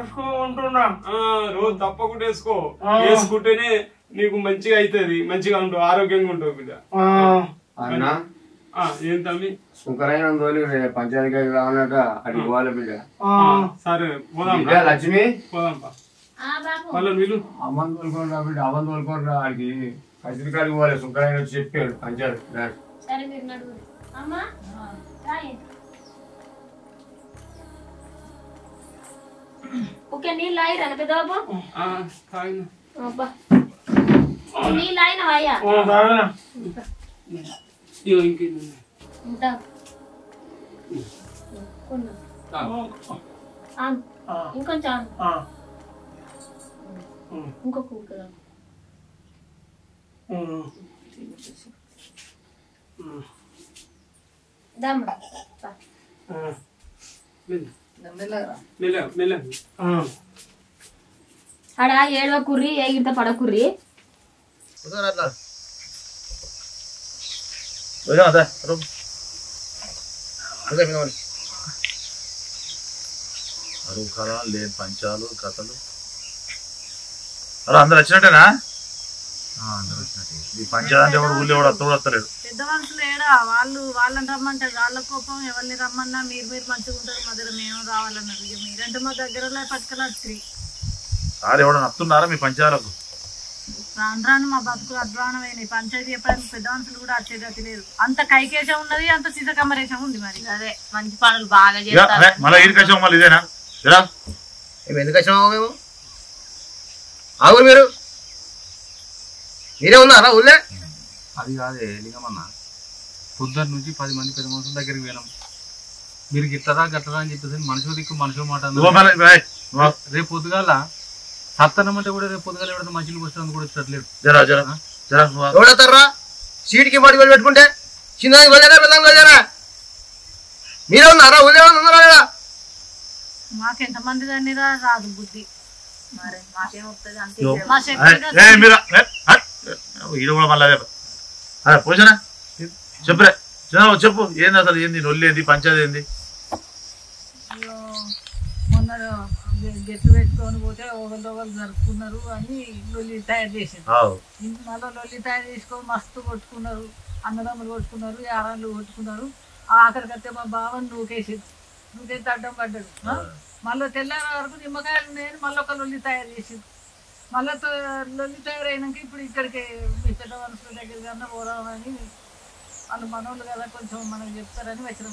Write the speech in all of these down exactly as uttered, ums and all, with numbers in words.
వేసుకోమంటున్నా రోజు తప్పకుండా వేసుకో వేసుకుంటేనే నీకు మంచిగా అవుతుంది మంచిగా ఉంటావు ఆరోగ్యంగా ఉంటావు బిడ్డ ఏం తమ్మి సుంకరైన పంచాయతీ కావాలట అడిగి పోవాలి బిడ్డ సరే పోదాం లక్ష్మి పోదాం వాళ్ళ వీళ్ళు అమ్మని తోలుకోరా బిడ్డ అమ్మని తోలుకోరా ఆడికి కసిరి కాడికి పోవాలి సుంకరైన వచ్చి చెప్పాడు పంచాయతీ ఓకే నీళ్ళు అయిరా పెద్దబాబు నీళ్ళు అయిన అయ్యా ఇంకొంచెం ఇంకొక దమ్మ ఆడ ఏడవ కుర్రి ఏగిత పడ కుర్రి అరువు కళ లేని పంచాలు కథలు అరే అందరు వచ్చినట్టేనా అందరు వచ్చినట్టే ఈ పంచాలు అంటే ఎవరు ఊళ్ళో ఎవడు అత్తడు వస్తలేడు పెద్ద మనుషులు ఏడా వాళ్ళు వాళ్ళని రమ్మంటారు వాళ్ళ కోపం ఎవరిని రమ్మన్నా మీరు మీరు మంచిగా ఉంటారు మా దగ్గర మేము రావాలన్నారు ఇక మీరంటే మా దగ్గర పట్టుకెళ్ళి సార్ ఎవడన్నా వస్తున్నారా మీ పంచాలకు రాను రాను మా బతుకులు అధ్వానమైనాయి పంచాయతీ చెప్పడానికి పెద్ద మనుషులు కూడా వచ్చే గతి లేదు అంత కైకేశం ఉన్నది అంత సీస కమ్మరేశం ఉంది మరి అదే మంచి పనులు బాగా చేస్తారు మళ్ళీ ఈడికేసాం మళ్ళీ ఇదేనా మేము ఎందుకు వచ్చాము మేము ఆగు మీరు మీరే ఉన్నారా ఊళ్ళే అది కాదే లింగమన్న పొద్దున్న నుంచి పది మంది పెద్ద మనుషుల దగ్గరికి వెళ్ళాం మీరు గిట్టరా గట్టరా అని చెప్పేసి మనుషుల దిక్కు మనుషులు మాట రేపు పొద్దుగాల సత్తనమంటే కూడా రేపు పొద్దుగాల ఎవరైనా మంచిలు వస్తారని కూడా వచ్చేట్లేదు జరా జరా జరా ఎవడతారా సీటుకి మడి వాళ్ళు పెట్టుకుంటే చిన్నదానికి వెళ్ళారా పెద్దానికి వెళ్ళారా మీరే ఉన్నారా ఊళ్ళే ఉన్నారా మాకెంత మంది దాన్ని రాదు బుద్ధి మరి మాకేమవుతుంది అంతే ఈడ కూడా మళ్ళీ అదే పోసానా చెప్పురే చెప్పు ఏంది అసలు ఏంది నొల్లి ఏంది పంచాయతీ ఏంది మొన్న గెట్లు పెట్టుకొని పోతే ఒకళ్ళు ఒకళ్ళు జరుపుకున్నారు అని లొల్లి తయారు చేసారు మళ్ళీ లొల్లి తయారు చేసుకొని మస్తు కొట్టుకున్నారు అన్నదమ్ములు కొట్టుకున్నారు యారాళ్ళు కొట్టుకున్నారు ఆఖరికైతే మా బావని నూకేసేది నూకేసి అడ్డం పడ్డాడు మళ్ళీ తెల్లారి వరకు నిమ్మకాయలు నేను మళ్ళీ ఒక లొల్లి తయారు చేసింది మళ్ళీ లొల్లి తయారైనాక ఇప్పుడు ఇక్కడికి మీ పెద్ద మనుషుల దగ్గర కన్నా పోదామని వాళ్ళు మనోళ్ళు కదా కొంచెం మనకు చెప్తారని వచ్చిన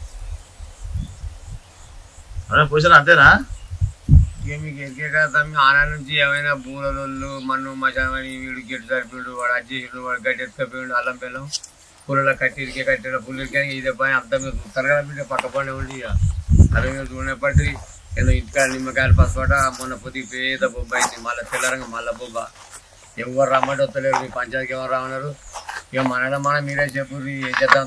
పోసాను అంతేనా ఇక మీకు ఎక్కే కదా ఆనా నుంచి ఏమైనా బూరలు మన్ను మచామని వీడు గెట్టు సరిపోయాడు వాడు అజ్జేసాడు వాడు గడ్డి ఎత్తుకపోయాడు అల్లం బెల్లం పుల్లల కట్టిరికే కట్టిన పుల్లకి ఇదే పని అంతా మీరు చూస్తారు కదా మీరు పక్క పని ఉండి ఇక అదే మీరు చూడపడి ఏదో ఇంటికాడ నిమ్మకాయలు పసుపట మొన్న పొద్దు పేద బొబ్బ అయింది మళ్ళీ తెల్లరంగా మళ్ళీ బొబ్బ ఎవరు రమ్మంటే వస్తలేరు మీ పంచాయతీకి ఎవరు రామన్నారు ఇక మనలో మనం మీరే చెప్పు ఏం చేద్దాం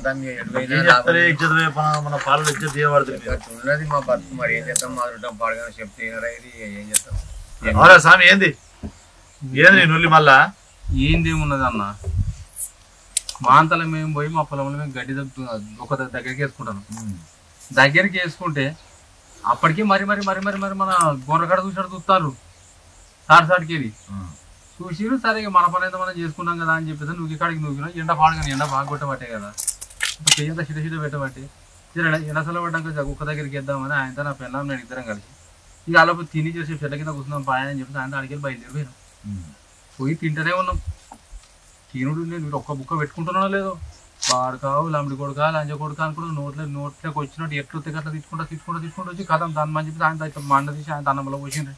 ఉన్నది మా బతుకు మరి ఏం చేస్తాం మారుంటాం పాడగానే చెప్తే ఇది ఏం చేస్తాం స్వామి ఏంది ఏంది నొల్లి మళ్ళా ఏంది ఉన్నది అన్న మా అంతలో మేము పోయి మా పొలంలో మేము గడ్డి ఒక దగ్గరికి వేసుకుంటాను దగ్గరికి వేసుకుంటే అప్పటికి మరి మరి మరి మరి మరి మన గొర్రకాడ చూసాడు చూస్తారు సాటి సాటికి వెళ్ళి చూసిరు సరే మన పని అయితే మనం చేసుకున్నాం కదా అని చెప్పేసి నువ్వు ఇక్కడికి నువ్వు ఎండ పాడగానే ఎండ బాగా కొట్టబట్టే కదా పెయ్యంతా చిట చిట పెట్టబట్టి ఎండసల పడ్డాక ఒక్క దగ్గరికి వేద్దామని ఆయనతో నా పెళ్ళాం నేను ఇద్దరం కలిసి ఇక అలా తిని చేసి చెట్ల కింద కూర్చున్నాం పాయని అని చెప్పి ఆయన అడిగి బయలుదేరిపోయినాం పోయి తింటూనే ఉన్నాం తినుడు నేను ఒక్క బుక్క పెట్టుకుంటున్నానో లేదో వాడు కావు లంబడి కొడుక లంజ కొడుక అనుకుంటూ నోట్లో నోట్లోకి వచ్చినట్టు ఎట్లు తెగట్లా తీసుకుంటా తీసుకుంటా తీసుకుంటూ వచ్చి కథం దాని మంచి ఆయన మండ తీసి ఆయన అన్నంలో పోసిండ్రు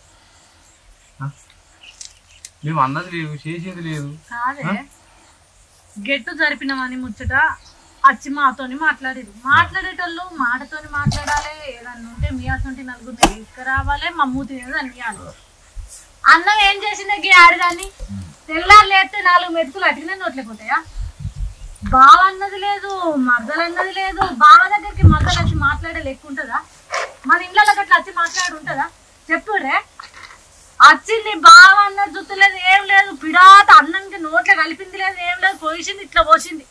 మేము అన్నది లేదు చేసేది లేదు గెట్టు జరిపినామని ముచ్చట వచ్చి మాతోని మాట్లాడారు మాట్లాడేటోళ్ళు మాటతోని మాట్లాడాలి ఏదన్నా ఉంటే మీ అసంటి నలుగురు తీసుకురావాలి మా మూతి అనియాలి అన్నం ఏం చేసిందే ఆడదాన్ని తెల్లారు లేస్తే నాలుగు మెతుకులు అటికినా నోట్లోకి పోతాయా బావ అన్నది లేదు మద్దలు అన్నది లేదు బావ దగ్గరికి మద్దలు వచ్చి మాట్లాడే లెక్క ఉంటుందా మన ఇంట్లో అట్లా వచ్చి మాట్లాడి ఉంటుందా చెప్పురే వచ్చింది బావ అన్నది జుత్తు లేదు ఏం లేదు పిడాత అన్నంకి నోట్లో కలిపింది లేదు ఏం లేదు పోసింది ఇట్లా పోసింది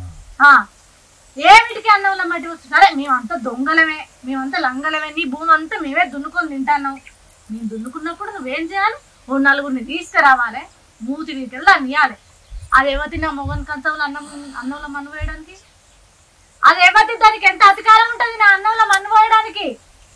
ఏమిటికి అన్నంలో మట్టి వస్తుంది సరే మేమంతా దొంగలమే మేమంతా లంగలమే నీ భూమి అంతా మేమే దున్నుకొని తింటాన్నాం నేను దున్నుకున్నప్పుడు నువ్వేం చేయాలి? ఓ నలుగురిని తీసుకురావాలి, మూతి వీకెళ్ళి అన్నియాలి. అది ఏమతి నా మొగన్ కంచంలో అన్నం అన్నంలో మన్ను వేయడానికి? అది ఏమతి దానికి ఎంత అధికారం ఉంటుంది నా అన్నంలో మన్ను వేయడానికి?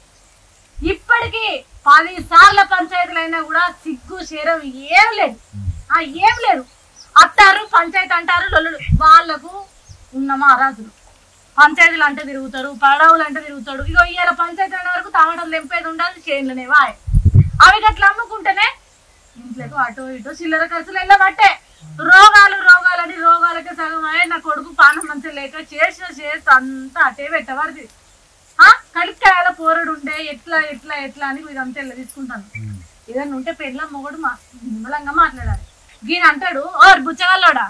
ఇప్పటికీ పది సార్ల పంచాయతీలైనా కూడా సిగ్గు శరం ఏం లేదు, ఆ ఏం లేదు. అత్తారు పంచాయతీ అంటారు లొల్లుడు. వాళ్లకు ఉన్నమా అరాజులు పంచాయతీలు అంటే తిరుగుతారు, పడవలు అంటే తిరుగుతాడు. ఇగో ఇయ్యాల పంచాయతీ అనే వరకు టమాటాలు తెంపేది ఉండాలి, చేనులనే వాయ్ అవి అట్లా అమ్ముకుంటేనే ఇంట్లోకి అటో ఇటో చిల్లర ఖర్చులు వెళ్ళబట్టే రోగాలు రోగాలని రోగాలకే సగం అయ్యే. నా కొడుకు పానం మంచిగా లేక చేసిన చేసి అంతా అటే పెట్టవరది. ఆ కడికాయల పోరడు ఉండే ఎట్లా ఎట్లా ఎట్లా అని ఇదంతా వెళ్ళ తీసుకుంటాను. ఏదన్నా ఉంటే పెళ్ళ మొగడు మా నిమ్మలంగా మాట్లాడాలి. ఈయన అంటాడు, ఓ బుచ్చగల్లోడా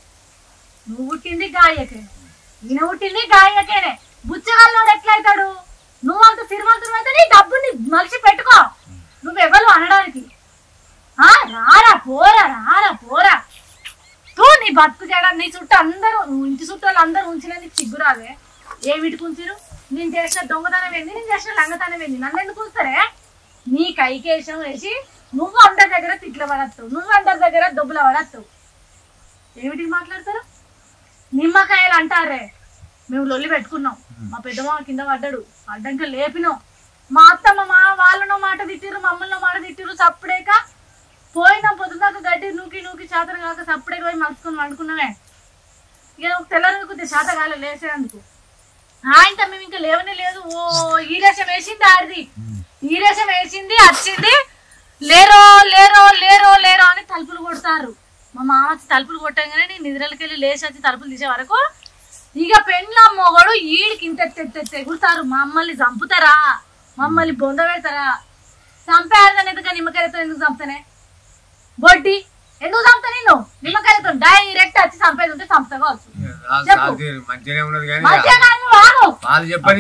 నువ్వు పుట్టింది గాయకే, ఈయన పుట్టింది గాయకేనే. బుచ్చగల్లోడు ఎట్లయితాడు? నువ్వంత సిరిమంతుడు అయితే నీ డబ్బుని మలిసి పెట్టుకో, నువ్వెవరు అనడానికి. ఆ రారా పోరా రారా పోరా తూ నీ బతుకు చేయడం. నీ చుట్టూ అందరూ నువ్వు ఇంటి చుట్టూ వాళ్ళు అందరూ ఉంచిన నీకు సిగ్గురాదే? ఏమిటికి ఉంచిరు? నేను చేసిన దొంగతనం ఏంది, నేను చేసిన లంగతనం ఏంది? నన్ను ఎందుకు ఉంచుతారే? నీ కైకేశం వేసి నువ్వు అందరి దగ్గర తిట్ల పడతావు, నువ్వు అందరి దగ్గర దొబ్బుల పడతావు. ఏమిటికి మాట్లాడతారు? నిమ్మకాయలు అంటారే, మేము లొల్లి పెట్టుకున్నాం, మా పెద్దమ్మ కింద పడ్డాడు, అడ్డంక లేపినాం. మా అత్తమ్మ మా వాళ్ళనో మాట తిట్టిరు, మమ్మల్నో మాట తిట్టిరు. సప్పుడేక పోయినాం, పొద్దుదాకా గడ్డి నూకి నూకి చేతను కాక సప్పుడే పోయి మలుచుకొని వండుకున్నామే. ఇక తెల్లరికి కొద్దిగా చేత కాలే లేసేందుకు. ఆయనతో మేము ఇంకా లేవనే లేదు. ఓ ఈరేషం వేసింది, ఆడిది ఈరేషం వేసింది, వచ్చింది. లేరో లేరో లేరో లేరో అని తలుపులు కొడతారు. మా మామ తలుపులు కొట్టగానే నేను నిద్రలకి వెళ్ళి లేచి వచ్చి తలుపులు తీసే వరకు ఇక పెండ్ల మొగడు ఈడికి ఇంత తెగుతారు. మమ్మల్ని చంపుతారా, మమ్మల్ని బొంద పెడతారా? చంపేదని ఎందుకు నిమ్మకాయలతో ఎందుకు చంపుతానే? బొడ్డి ఎందుకు చంపుతా? నేను నిమ్మకాయలతో డైరెక్ట్ వచ్చి చంపేది ఉంటే చంపుతా కావచ్చు. మంచిగానే ఉన్నది కానీ చెప్పని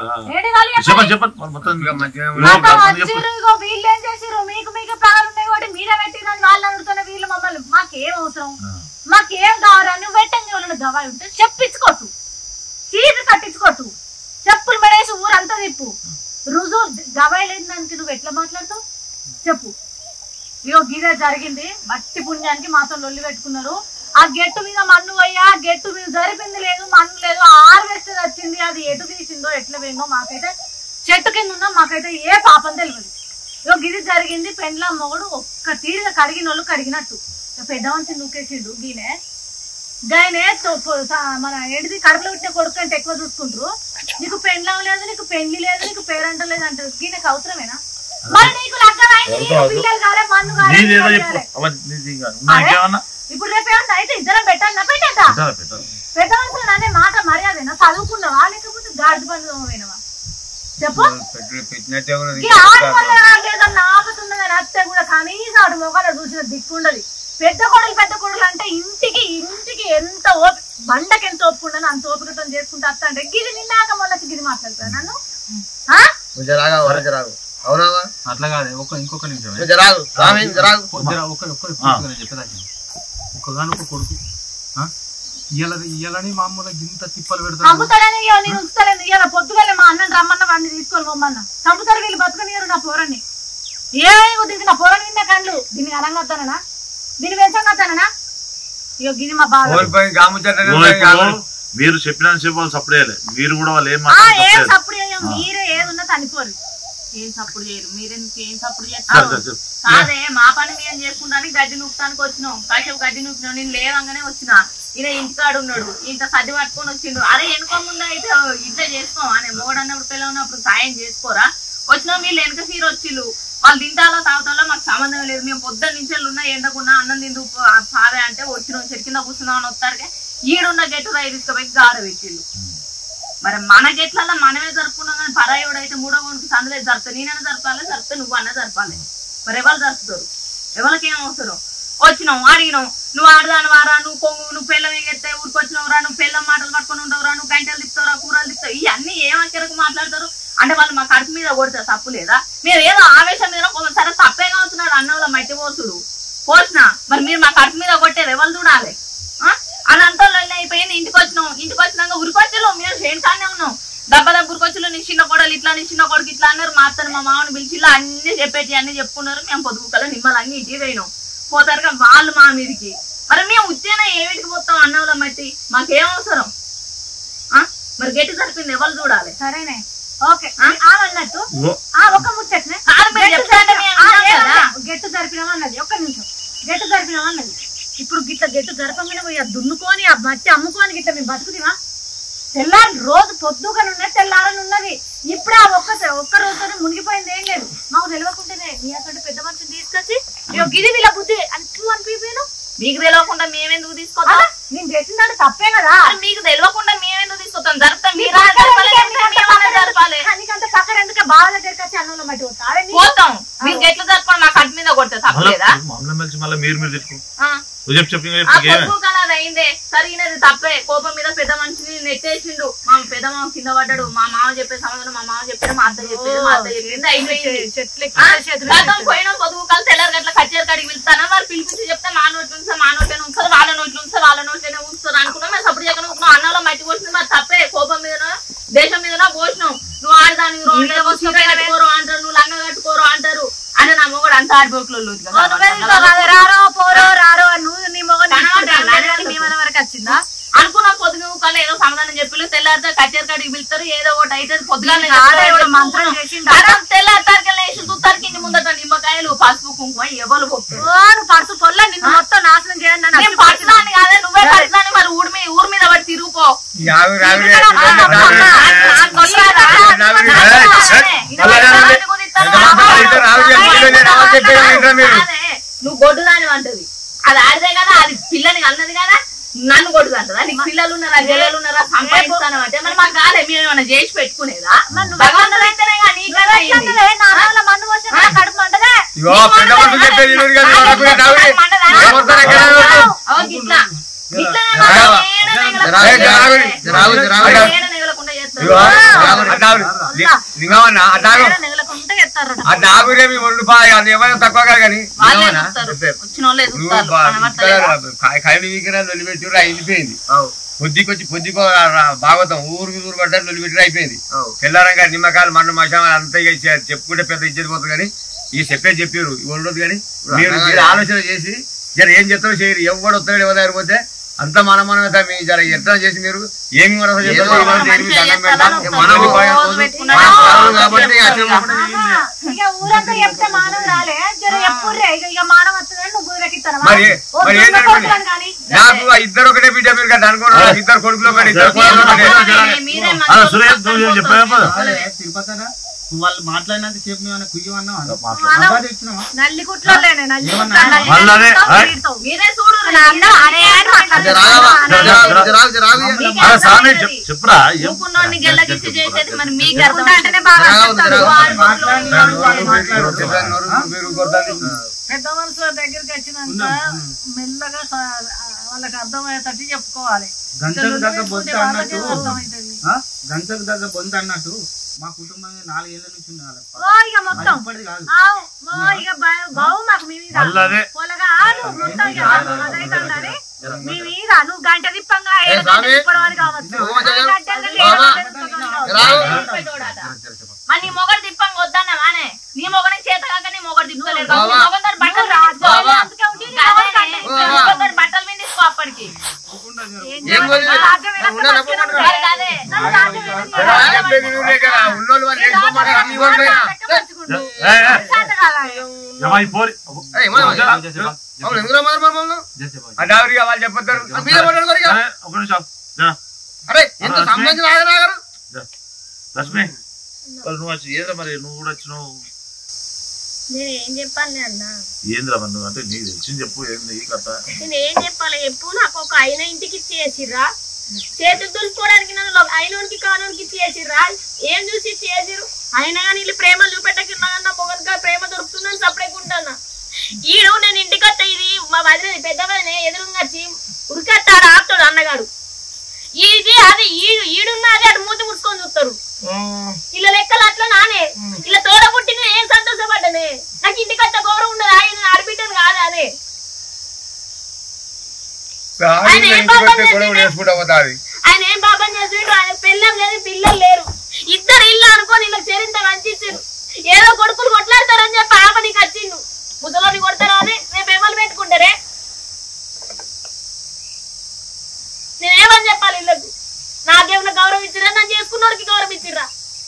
వీళ్ళు ఏం చేసిరు? మీకు మీకు ప్రాణాలు ఉన్నాయి కాబట్టి మీరే పెట్టిరని వాళ్ళు అడుగుతున్న వీళ్ళు మమ్మల్ని. మాకేం అవసరం, మాకేం కావాలా? నువ్వు పెట్టండి ఎవరైనా గవాయి ఉంటే చెప్పించుకోటు, చీర కట్టించుకోటు, చెప్పులు మెడేసి ఊరంతా తిప్పు. రుజువు గవాయి లేని దానికి నువ్వు ఎట్లా మాట్లాడతావు చెప్పు. ఇగో గీదే జరిగింది, బట్టి పుణ్యానికి మాతో లొల్లి పెట్టుకున్నారు. ఆ గెట్టు మీద మన్ను పోయా, గెట్టు మీద జరిపింది లేదు, మన్ను లేదు, హార్వెస్టర్ వచ్చింది. అది ఎటు తీసిందో ఎట్లా పోయిందో మాకైతే చెట్టు కింద ఉన్నా మాకైతే ఏ పాపం తెలియదు. ఇగో గిది జరిగింది. పెండ్ల మొగడు ఒక్క తీరుగా కడిగిన వాళ్ళు కడిగినట్టు పెద్ద మనిషి నూకేసిండు. గీనే గాయనే మన ఏంటిది కడుపులో పుట్టిన కొడుకు అంటే ఎక్కువ చూసుకుంటారు. నీకు పెండ్లం లేదు, నీకు పెళ్లి లేదు, నీకు పేరంట లేదు అంటారు. గీనకు అవసరమేనా? మరి నీకు లగ్గమైంది, పిల్లలు కాలే, మన్ను కాలే. ఇప్పుడు రేపు ఏమన్నా అయితే ఇద్దరం పెట్టాలి నా పెట్టేద్దా? పెద్ద మనుషులు అనే మాట మర్యాదేనా? చదువుకున్నావా లేకపోతే గాడి పనులు పోయినవా చెప్పు. లేదన్నా ఆపుతున్నదని అత్తే కూడా కనీసం అటు మొగలు చూసిన దిక్కుండదు. పెద్ద కొడులు పెద్ద కొడులు అంటే ఇంటికి ఇంటికి ఎంత ఓపి బండకి ఎంత ఓపుకుండని అంత ఓపికతో చేసుకుంటా అత్త అంటే గిరి నిన్నాక మొదలకి గిరి మాట్లాడతాను నన్ను. అట్లా కాదు, ఒక ఇంకొక నిమిషం చెప్పేదాన్ని. ఒకగానొక కొడుకు ఇయ్యాలని మామూలుగా ఇంత తిప్పలు పెడతారు. చంపుతాడని నేను ఉంచుతాను. ఇవాళ పొద్దుగానే మా అన్నని రమ్మన్న వాడిని తీసుకొని పోమ్మన్నా. చంపుతారు వీళ్ళు, బతుకనియరు నా పోరని. ఏ దీనికి నా పోరని విన్నా కళ్ళు దీన్ని అరంగొద్దానా, దీన్ని పెంచగొద్దానా? ఇగో గిది మా బాధ. మీరు చెప్పిన సప్పుడు మీరు కూడా వాళ్ళు ఏం ఏం సప్పుడు చేయం, మీరే ఏది ఉన్నా చనిపోరు. ఏం సప్పుడు చేయరు, మీరెందుకు ఏం సప్పుడు చేస్తారు? అదే మా పని మేము చేసుకుంటానికి గడ్డి నూపుతానికి వచ్చినాం. కాసేపు గడ్డి నూపినాం, నేను లేవంగానే వచ్చిన. ఈయన ఇంటికాడు ఉన్నాడు, ఇంత సర్ది పట్టుకొని వచ్చిండు. అరే వెనుక ముందు అయితే ఇంట్లో చేసుకోం అనే మోడు అన్నప్పుడు పిల్ల ఉన్నప్పుడు సాయం చేసుకోరా? వచ్చినాం వీళ్ళు వెనక సీర వచ్చిళ్ళు. వాళ్ళు తింటాలో తాగుతాలో మాకు సంబంధం లేదు. మేము పొద్దున్న నుంచి ఉన్నా ఎండకున్నా అన్నం తిందు పావే అంటే వచ్చినాం, చెట్టు కింద కూర్చున్నాం అని వస్తారుగా ఈడున్న గెట్టు రాయి తీసుకుపోయి గాడ పెట్టిళ్ళు. మరి మన గెట్లలో మనమే జరుపుకున్నాం కానీ పరాయుడు అయితే మూడో కొనుక్కు సందులేదు జరుపుతావు. నేనైనా జరపాలి, జరిపితే నువ్వు అన్న జరపాలి. మరి ఎవరు జరుపుతారు? ఎవరికి ఏం అవసరం? వచ్చినావు అడిగినావు, నువ్వు ఆడదాని వారా, నువ్వు కొంగు, నువ్వు పిల్లం ఎగెత్తే ఊరికి వచ్చినవురా, నువ్వు పిల్లం మాటలు పట్టుకొని ఉండవురా, నువ్వు గంటలు తిప్పుతావురా, కూరలు తిప్పుతావు. ఇవన్నీ ఏమక్కరకు మాట్లాడతారు అంటే వాళ్ళు మా కడుపు మీద కొడితే తప్పు లేదా? మీరు ఏదో ఆవేశం మీద సరే తప్పే కావుతున్నాడు అన్నంలో మట్టి పోసుడు పోసిన, మరి మీరు మా కడుపు మీద కొట్టేది ఎవరు చూడాలి? అదంతా అయిపోయింది. ఇంటికి వచ్చినాం, ఇంటికి వచ్చినాక ఉరికొచ్చిలో మేము చేనుకానే ఉన్నాం. దెబ్బ దగ్గరకు వచ్చి నీ చిన్న కొడలు ఇట్లా నీ చిన్న కొడుకు ఇట్లా అన్నారు. మా అత్తని మా మామని పిలిచి అన్ని చెప్పేటి అన్ని చెప్పుకున్నారు. మేము పొదుపు కల నిమ్మలు అన్ని ఇటీ పోయినాం. పోతారుగా వాళ్ళు మా మీదికి. మరి మేము ఉత్తేనా ఏమిటికి పోతాం అన్నంలో మట్టి మాకేం అవసరం? మరి గట్టి సరిపోయింది ఎవరు చూడాలి? సరేనే ఓకే అన్నట్టు ఒక ముచ్చట్నే గెట్టు జరిపినామన్నది. ఒక్క నిమిషం గెట్టు జరిపినామన్నది. ఇప్పుడు గిట్ల గెట్టు జరపగానే పోయి దున్నుకొని ఆ మట్టి అమ్ముకొని గిట్ల మేము బతుకుతామా? తెల్లారి రోజు పొద్దుగానే ఉన్నది తెల్లారని ఉన్నది. ఇప్పుడు ఆ ఒక్క ఒక్క రోజుతోనే మునిగిపోయింది ఏం లేదు. మాకు తెలియకుండానే నీ అసలు పెద్ద మనిషిని తీసుకొచ్చి గిది వీళ్ళ బుద్ధి అంటూ అనిపిపోయాను. మీకు తెలియకుండా మేమెందుకు తీసుకొస్తాం? నేను చేసిందంటే తప్పే కదా. మీకు తెలియకుండా మేమెందుకు తీసుకొస్తాం? జరుపుతాం నీకంటే పక్కన ఎందుకే బాగా దగ్గరికి వచ్చి అన్నంలో మట్టి పోతాం. మీకు ఎట్లా జరపండి? మా కట్టు మీద కొడితే తప్పలేదా? అయిందే సరిగినది తప్పే. కోపం మీద పెద్ద మనిషిని నెట్టేసిండు. మా పెద్ద మామ కింద పడ్డాడు. మా మామ చెప్పే సమాధానం మా మామ చెప్పాడు, మా అత్త చెప్పేది మా అత్త చెప్పింది అయిపోయింది. గతం పోయినా పొదుగు కలిసి తెల్లారు గట్ల కచ్చేరు కాడికి వెళ్తాను. మరి పిలిపించి చెప్తే మా నోట్లు ఉంచారు, మా నోట్లోనే ఉంచారు, వాళ్ళ నోట్లు ఉంచారు, వాళ్ళ నోట్లోనే ఉంచుతారు అనుకున్నాం. మేము సప్పుడు జగన్ ఉంటున్నాం. అన్నంలో మట్టి పోసింది మరి తప్పే. కోపం మీదనో దేశం మీదనో పోసినాం. నువ్వు ఆడదాని కట్టుకోరు అంటారు, నువ్వు లంగా కట్టుకోరు అంటారు అని నా మొగడు అంత ఆడిపోకలు రారో పోరో రారో నువ్వు నీ మొగ వరకు వచ్చిందా అనుకున్నా. పొద్దుగు కల్లా ఏదో సమాధానం చెప్పి తెల్లారితే కచ్చేరి కాడికి పిలుస్తారు. ఏదో ఒకటి అయితే పొద్దుగా తెల్లారితారికి వేసి తుత్తారికి ఇంటి ముందట నిమ్మకాయలు పసుపు కుంకుమ ఎవరు పోతారు పరుసు పొల్ల నిన్ను మొత్తం నాశనం చేయండి. పరచడాన్ని కాదే నువ్వే పరచడాన్ని. మరి ఊరి మీద ఊరి మీద పడి తిరుగుపో. నువ్వు గొడ్డుదాని అంటది. అది ఆడిదే కదా, అది పిల్లని అన్నది కదా. నన్ను కొడుకు అంటదా? నీకు పిల్లలు ఉన్నారా జల్లలు ఉన్నారా సంపాదిస్తాను అంటే మరి మాకు కాలే. మేము ఏమైనా చేసి పెట్టుకునేదా? భగవంతుడు అయితేనే డాగురేమి ఒళ్ళు ఏమైనా తక్కువ కానీ కైలు వీకినా లొల్లి పెట్టి అయిపోయింది. పొద్దుకొచ్చి పొద్దుకో భాగవతం ఊరికి ఊరు పడ్డారు లొల్లి పెట్టి అయిపోయింది. తెల్లారంగా నిమ్మకాయలు మన్ను మషాలు అంతా చెప్పుకుంటే పెద్ద ఇచ్చేది పోతుంది. కానీ ఈ చెప్పేది చెప్పారు ఉండదు. కానీ మీరు ఆలోచన చేసి జర ఏం చెప్తారో చేయరు. ఎవడు వస్తాడు ఎవరు దగ్గర పోతే అంత మన మనమే మీ జర ఎట్లా చేసి మీరు ఏమి ఊరంతా చెప్తే మానవ రాలే జర ఎప్పుడే ఇక మానవ వస్తుందని నువ్వు ఊరెక్కిస్తాను. నాకు ఇద్దరు ఒకటే బిడ్డ మీరు కదా అనుకోండి. ఇద్దరు కొడుకులు ఒకటి ఇద్దరు వాళ్ళు మాట్లాడినంత సేపు మేము కుయ్యమన్నా నల్లికుట్లో చెప్పురా గెల్లగిచ్చి చేసేది మరి మీకు పెద్ద మనుషుల దగ్గరికి వచ్చినాక మెల్లగా వాళ్ళకి అర్థమయ్యేటట్టు చెప్పుకోవాలి. గంటకు దగ్గర బొంత అన్నట్టు గంటకు దగ్గర బొంత అన్నట్టు మా కుటుంబం నాలుగేళ్ల నుంచి మీ మీద నువ్వు గంట తిప్పంగా మరి నీ మొగడు తిప్పంగా వద్దన్నావానే? నీ మొగని చేత కాక నీ మొగడు తిప్పలేదు. బట్టలు బట్టలు మీద తీసుకో. అప్పటికి వాళ్ళు చెప్పారు. లక్ష్మి నువ్వు వచ్చి ఏదో మరి నువ్వు కూడా వచ్చినావు. నేను ఏం చెప్పాలి అన్న? ఏంద్రా మరి నువ్వు అంటే నీకు తెలిసింది చెప్పు. ఏంది కథ? నేను ఏం చెప్పాలి చెప్పు. నాకు ఒక ఆయన ఇంటికి చేసిర్రా, చేతులు దులుపుకోవడానికి నన్ను అయినోనికి కానోనికి చేసిర్రా. ఏం చూసి చేసిరు? అయినా కానీ వీళ్ళు ప్రేమ చూపెట్టకుండా మొగన్గా ప్రేమ దొరుకుతుందని సపరేకుంటానా. ఈడు నేను ఇంటికి వస్తా ఇది మా వదిన పెద్ద వదిన ఎదురుగా వచ్చి ఉరికెత్తాడు ఆపుతాడు అన్నగాడు. ఇది అది ఈడు ఈడున్నది అటు మూతి ముడుచుకొని చూస్తారు. ఇలా లెక్కలు అట్లా నానే ఇలా తోడ పుట్టిన ఏం సంతోషపడ్డానే. నాకు ఇంటికి వచ్చే గౌరవం ఉండదు. ఆయన ఆడబిడ్డను కాదా అనే ఆయన ఏం పాపం చేసిండు? ఆయన పెళ్ళం లేదు పిల్లలు లేరు. ఇద్దరు ఇల్లు అనుకోని ఇలా చేరింత మంచిచ్చారు. ఏదో కొడుకులు కొట్లాడతారని చెప్పి ఆప నీకు వచ్చిండు. ముసలోని కొడతారా అని రేపు ఏమని పెట్టుకుంటారే? నేనేమని చెప్పాలి ఇళ్ళకు? నాకేమన్నా గౌరవం ఇచ్చిరా? నన్ను చేసుకున్నోడికి గౌరవం ఇచ్చిర్రా?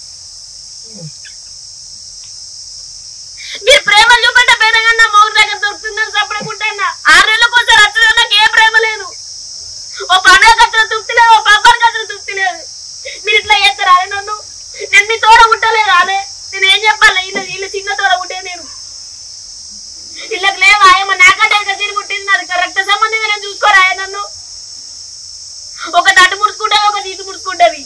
మీరు ప్రేమలు చూపెట్ట పేదగా నా మౌరు దగ్గర దొరుకుతుందని సపడకుంటున్నా. ఆరు నెలలకు ఒకసారి వచ్చిన నాకు ఏ ప్రేమ లేదు. ఓ పండుగ ఖర్చులు తృప్తి లేదు, ఓ పబ్బర్ ఖర్చులు తృప్తి లేదు. మీరు ఇట్లా చేస్తారా అదే నన్ను? నేను మీ తోడ ఉండలేదు అదే. నేను ఏం చెప్పాలి? ఇల్లు ఇల్లు చిన్న తోడ ఉంటే నేను ఇళ్ళకి లేవా? ఏమో నాకంటే తిరిగి పుట్టింది. అది రక్త సంబంధం నేను చూసుకోరా నన్ను? ఒక తట్టు ముడుచుకుంటుంది, ఒక నీటి ముడుచుకుంటది.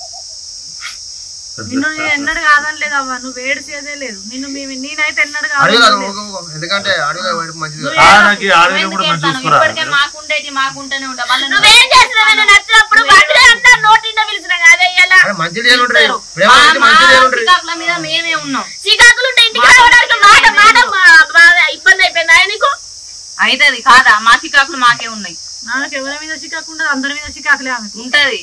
నిన్ను నేను ఎన్నడు కాదనలేదమ్మా, నువ్వు వేడి చేదే లేదు. నిన్ను నేనైతే ఎన్నడు ఎందుకంటే ఇప్పటికే మాకుండేది మాకుంటేనే ఉంటా. నువ్వేం చేస్తున్నావు? నేను నచ్చినప్పుడు అంతా నోటిండా పిలిచిన కాదే శ్రీకాకుళం మీద మేమే ఉన్నాం. శ్రీకాకులు ఉంటే ఇంటికి రావడానికి మాట మాట ఇబ్బంది అయిపోయింది ఆయనకు అయితది కాదా? మా శ్రీకాకులు మాకే ఉన్నాయి. నాకు ఎవరి మీద చికాకు ఉండదు, అందరి మీద చికాకులే ఆమె ఉంటది.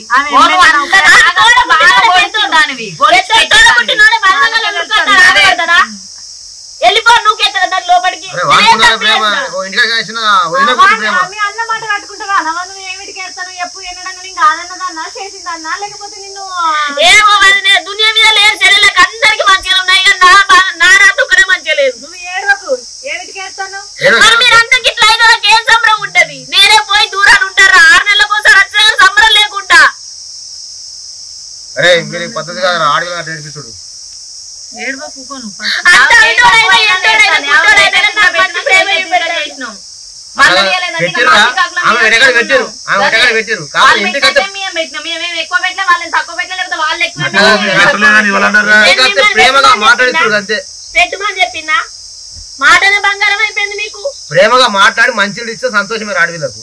వెళ్ళిపో నువ్వు ఎత్తరా దాని లోపలికి. అన్న మాట కట్టుకుంటావా? నువ్వు ఏమిటికి ఎడతాను? ఎప్పుడు ఎన్నడన్నా నేను కాదన్నదన్నా చేసిందన్నా లేకపోతే నిన్ను ఏమో దునియా మీద లేదు. శరీరాలకు అందరికి మంచిగా ఉన్నాయి కానీ నా రాత్రి ఒక్కడే మంచిగా లేదు. నువ్వు ఏడవకు. ఏమిటికి ఎడతాను? మీరంతా ఇట్లా అయితే నాకు ఏం సంబరం ఉంటది? నేనే పోయి దూరాన్ని ఉంటారా? ఆరు నెలలకు ఒకసారి వచ్చిన సంబరం లేకుండా. అరే మీరు పద్ధతి కాదు, ఆడగా నేర్పిస్తుడు. ఏడవకు. ప్రేమగా మాట్లాడుతుడు అంతే. పెట్టమని చెప్పిందా? మాటనే బంగారం అయిపోయింది మీకు. ప్రేమగా మాట్లాడి మంచిగా ఇస్తే సంతోషమే ఆడవిలకు.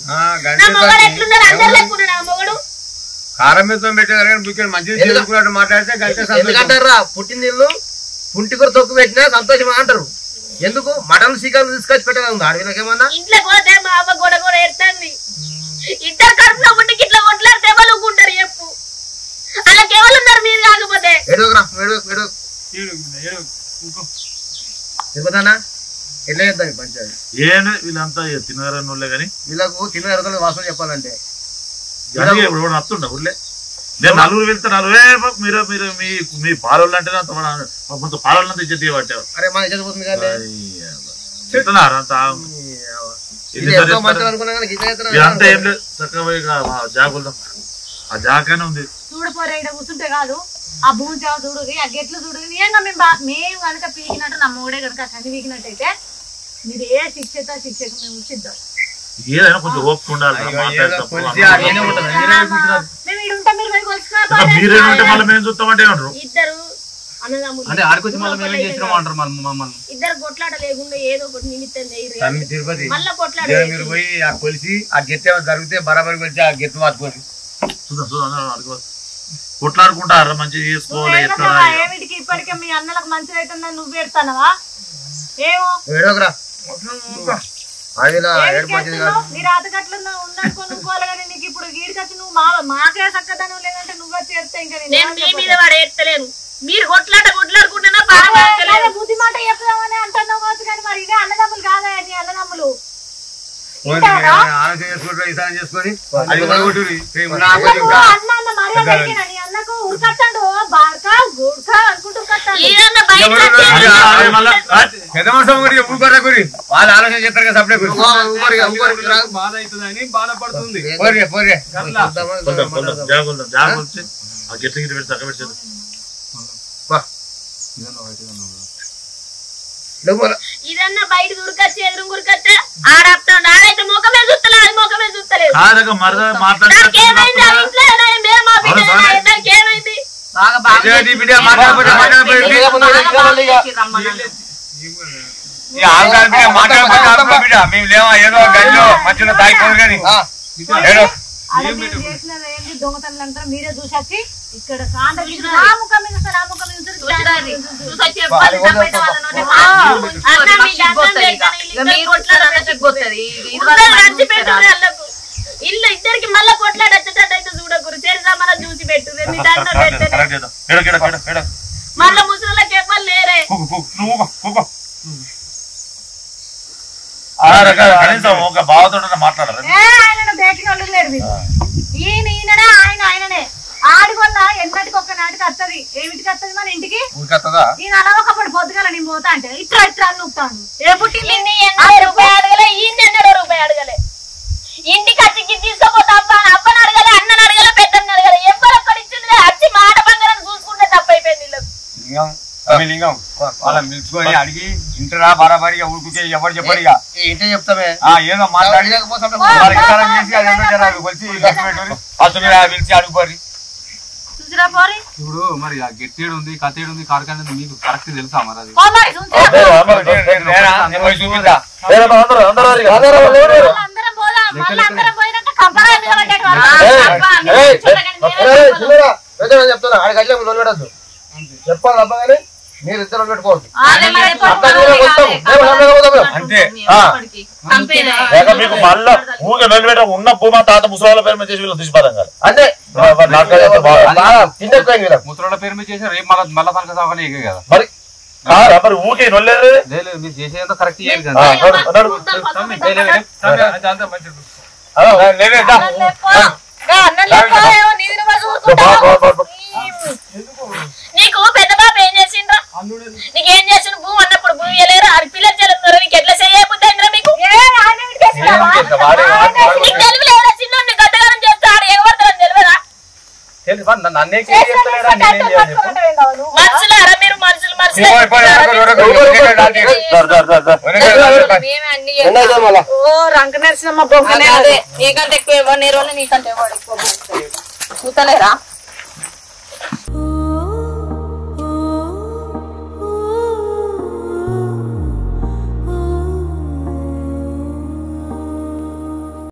కారం మీద పెట్టారు మంచిగా మాట్లాడితే ఎందుకంటారా? పుట్టిన ఇల్లు పుంటికూర తొక్కు పెట్టినా సంతోషం అంటారు. ఎందుకు? మటన్ సీకాలు తీసుకొచ్చి పెట్టాలి ఆడవిలకు ఏమన్నా? ఇంట్లో పోతే మా అవ్వ గోడ గోడ ఎడుతుంది. ఇద్దరు కడుపులో పుట్టికి ఇట్లా కొట్లాడితే ఎవరుకుంటారు చెప్పు? అలాగే ఎవరు ఉన్నారు మీరు కాకపోతే? ఎడుగురా ఎట్లా చేద్దాం పంచాయతీ? ఏం వీళ్ళంతా తినగారన్నోళ్ళే కానీ వీళ్ళకు తిన్న వాసన చెప్పాలంటే వస్తుండ ఊర్లే. నేను నలుగురు వెళ్తే నలుగురే మీరు మీరు మీ మీ పాలోళ్ళు అంటే కొంత పాలోళ్ళంతా ఇచ్చేది పట్టారు. అరే మా ఇచ్చేది పోతుంది కదా. ఇదంతా ఏం లేదు. చక్కగా జాగుల్దాం. ఆ జాగానే ఉంది. చూడపోరే ఇక్కడ కూర్చుంటే కాదు. ఆ భూమి చావు చూడు, ఆ గెట్లు చూడు. నిజంగా మేము మేము కనుక పీకినట్టు నా మూడే కనుక చని పీకినట్టయితే మీరు ఏ శిక్షత శిక్షకు మేము సిద్ధం. ఏదైనా కొంచెం ఓపిక ఉండాలి. ఇద్దరు అన్నదమ్ములు అంటే ఆడికొచ్చి మళ్ళీ మేము చేసినాం అంటారు మమ్మల్ని. ఇద్దరు కొట్లాట లేకుండా ఏదో ఒకటి నిమిత్తం తిరుపతి మళ్ళీ కొట్లాట మీరు పోయి ఆ కొలిసి ఆ గెత్తే జరిగితే బరాబరి కొలిసి ఆ గెత్తు వాడుకోండి. కొట్లాడుకుంటారా? మంచిగా చేసుకోవాలి. ఏమిటికి ఇప్పటికే మీ అన్నలకు మంచిగా అయితే నువ్వు పెడతానవా? ఏమో ఏడోకరా నీ రాతగట్లు ఉందనుకో నువ్వుకోవాలి. కానీ నీకు ఇప్పుడు గీడికొచ్చి నువ్వు మా మాకే చక్కదనం లేదంటే నువ్వే చేస్తే ఇంకా నేను మీ మీద వాడు ఎత్తలేను. మీరు కొట్లాట కొట్లాడుకుంటున్నా బుద్ధి మాట చెప్తామని అంటున్నావు కావచ్చు. కానీ మరి ఇదే అన్నదమ్ములు కాదా? నీ అన్నదమ్ములు ఆలోచన చేసుకుంటా ఈసారి చేసుకొని అన్న అన్న మర్యాద నీ అన్నకు ఉరికట్టాడు బాడక గుడక అనుకుంటూ పెద్ద మనుషులు వాళ్ళు ఆలోచన చేస్తారు కదా. సపడే బాధ అవుతుందని బాధపడుతుంది. జాగ్రత్త ఆ గెట్ల గిట్ల పెట్టి చక్క పెట్టారు. ఇదన్నా బయట ఉరికొచ్చి ఎదురు ఉరికొస్తే ఆడతాడు. ఆడైతే ముఖమే చూస్తలే, అది ముఖమే చూస్తలేదు. ఏమైంది? మేము లేవా ఏదో గల్లో మధ్యలో తాగిపోదు కానీ చేసినది ఏంటి? దొంగతనం అంటారు. మీరే చూసొచ్చి ఇక్కడ ఇల్లు ఇద్దరికి మళ్ళా కొట్లాడచ్చేటట్టు చూడకూరు. చేరిదా మన చూసి పెట్టుదే మీ దాంట్లో పెట్టే మళ్ళీ ముసలికి ఎవ్వరు లేరే మాట్లాడారు ఈయన ఈయననే ఆయన ఆయననే ఆడి వల్ల ఎన్నటికి ఒక్క నాటికి వస్తుంది ఏమిటికి వస్తుంది మన ఇంటికి ఈయన అలా ఒకప్పుడు పొద్దుగల నేను పోతా అంటే ఇట్లా ఇట్లా అని నొక్కుతాను ఏ పుట్టింది రూపాయి అడగలే ఈయన ఎన్నడో రూపాయి అడగలే ఇంటికి వచ్చి తీసుకోపోతా అబ్బ అబ్బని అడగలే అన్నని అడగలే పెద్దని అడగలే ఎవరు ఒక్కడి ఇచ్చింది వచ్చి మాట బంగారం చూసుకుంటే తప్పైపోయింది లింగం వాళ్ళ మిల్చుకొని అడిగి ఇంటరా బరాబరిగా ఊరుకుతే ఎవరు చెప్పడు ఇక ఏంటో చెప్తామే ఏదో మాట్లాడి పిలిచి అడుగుపోరి ఇప్పుడు మరి ఆ గట్టిడు ఉంది కత్తేడు ఉంది కారకాయ మీకు కరెక్ట్ తెలుసా మరి అది చూపిద్దా చెప్తున్నా ఆడ గట్ల నిలబెడద్దు చెప్పాలి తప్ప కానీ మీరు ఇద్దరు పెట్టుకోవద్దు అంతే మీకు మళ్ళా ఊరికే నిలబెట్ట ఉన్న భూమా తాత ముసలాల పేరు మీద చేసి వీళ్ళు దుష్పాదం కాదు అంతే ముసలోళ్ళ పేరు మీద చేసి రేపు మళ్ళీ మళ్ళా తనక సాగనే కదా మరి మరి ఊరికే నొల్లేదు లేదు మీరు చేసేంత కరెక్ట్ చేయాలి నీకు పెద్ద బాబు ఏం చేసిండ్రా నీకేం చేసిన భూమి అన్నప్పుడు భూమి వెళ్ళారు అది పిల్లలు చెల్లుతున్నారు నీకు ఎట్లా చేయబుద్ది అయిందిరా మీకు తెలివి లేదా చిన్న గద్దగానం చేస్తాడు ఎగబడతారని తెలియదా మనుషులారా మీరు మనుషులు మనుషులు ఓ రంక నరసింహ బొమ్మనే నీకంటే ఎక్కువ ఎవరు నీకంటే ఎవరు ఎక్కువ చూస్తలేరా